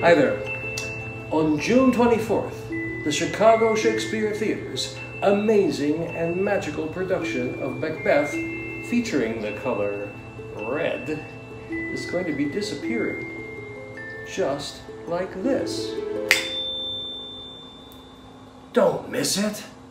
Hi there. On June 24th, the Chicago Shakespeare Theater's amazing and magical production of Macbeth, featuring the color red, is going to be disappearing. Just like this. Don't miss it!